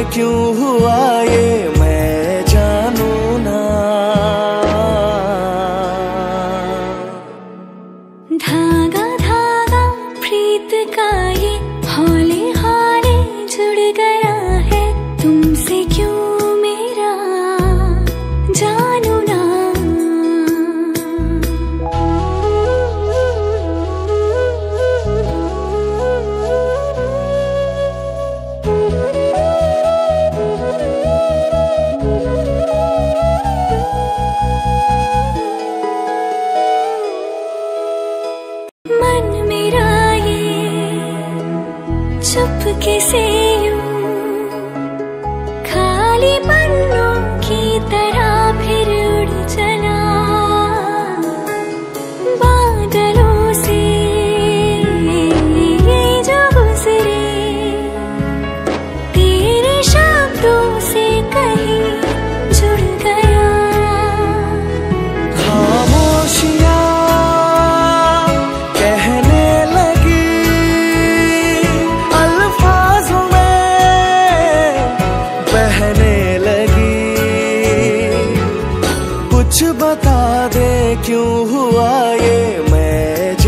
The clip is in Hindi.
क्यों हुआ ये मैं जानू ना। धागा धागा प्रीत का ये हौले हौले जुड़ गया है तुमसे क्यों मेरा जानू ना। मन मेरा ये चुपके से यूं खाली पन्नों की तरह फिर उड़ चला बादलों से ये जो गुजरे तेरे शब्दों से कहीं जुड़ गया। खामोशियाँ कहने लगी अल्फाजों में बहने लगी। कुछ बता दे क्यों हुआ ये मैं